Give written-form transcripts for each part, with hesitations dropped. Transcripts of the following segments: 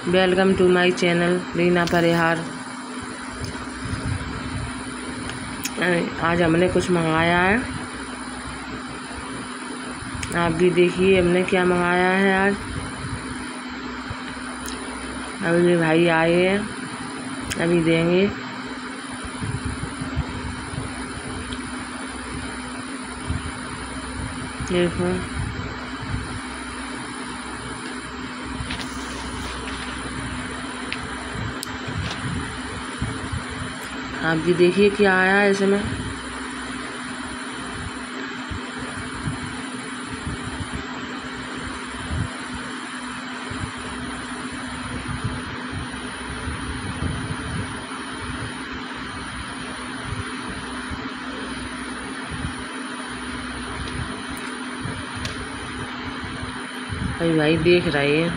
Welcome to my channel Reena Parihar. आज हमने कुछ मंगाया है, आप भी देखिए हमने क्या मंगाया है। आज अभी भी भाई आए हैं, अभी देंगे। देखो आप भी देखिए क्या आया है इसमें। अभी भाई देख रहे हैं।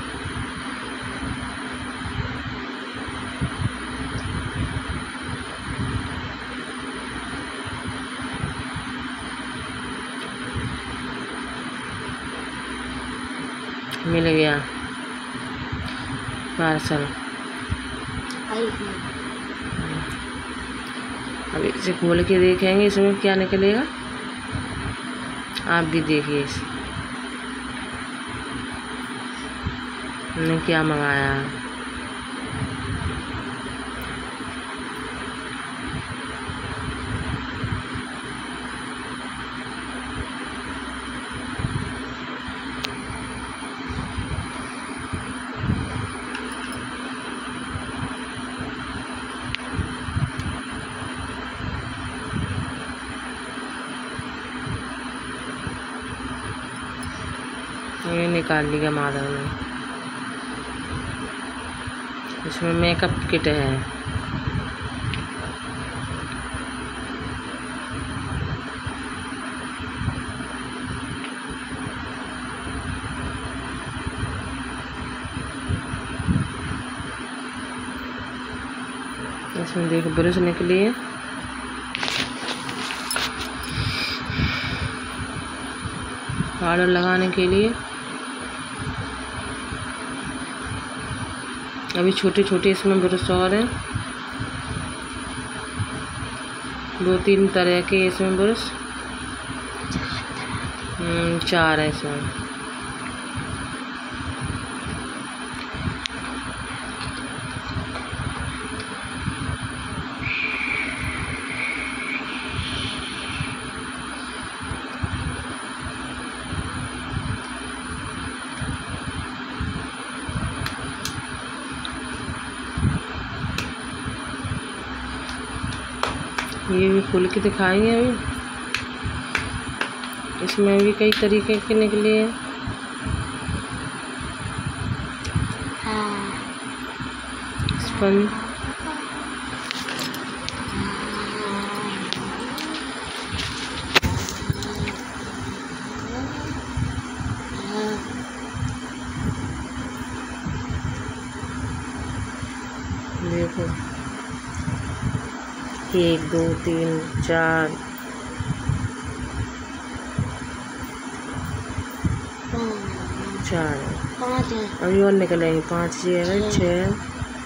मिल गया पार्सल। अभी इसे खोल के देखेंगे इसमें क्या निकलेगा। आप भी देखिए हमने क्या मंगाया है। ये निकाल लिया माधव ने। इसमें मेकअप किट है। इसमें देखो ब्रश निकली है। पाउडर लगाने के लिए। अभी छोटे छोटे इसमें ब्रश और हैं, 2-3 तरह के इसमें ब्रश। 4 है इसमें। ये भी खोल के दिखाएंगे। अभी इसमें भी कई तरीके के निकले हैं। स्पंज, देखो 1 2 3 4 5 अभी और निकलेंगे। 5 6 6।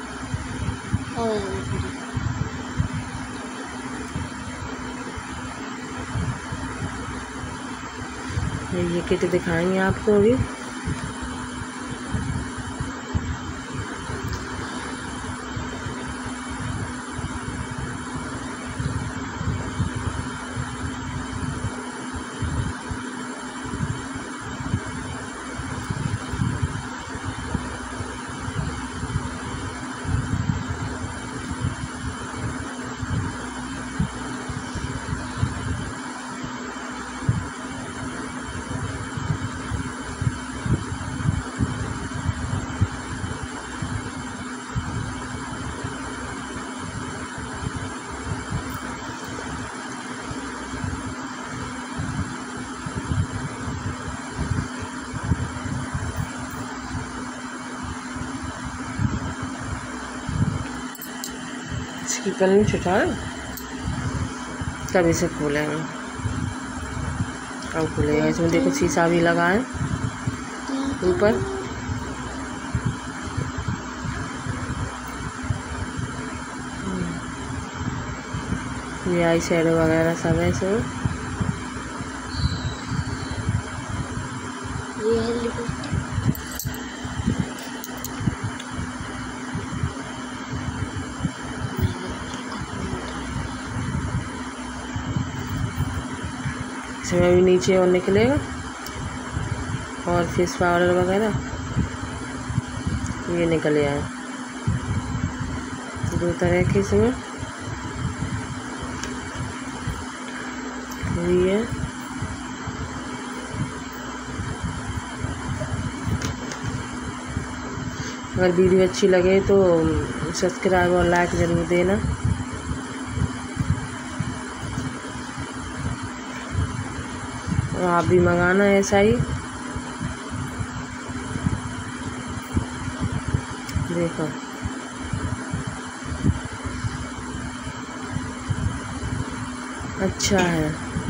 ये किट दिखाएंगे आपको अभी। इसकी पन्नी छुटाए तब इसे खोलेंगे। अब खुलेगा। इसमें देखो शीशा भी लगा है ऊपर। ये आई शेडो वगैरह सब है इसमें। ये है लिपस्टिक। इसमें भी नीचे और निकलेगा, और फेस पाउडर वगैरह ये निकल आए 2 तरह के इसमें। ये अगर वीडियो अच्छी लगे तो सब्सक्राइब और लाइक ज़रूर देना। और आप भी मंगाना ऐसा ही। देखो अच्छा है।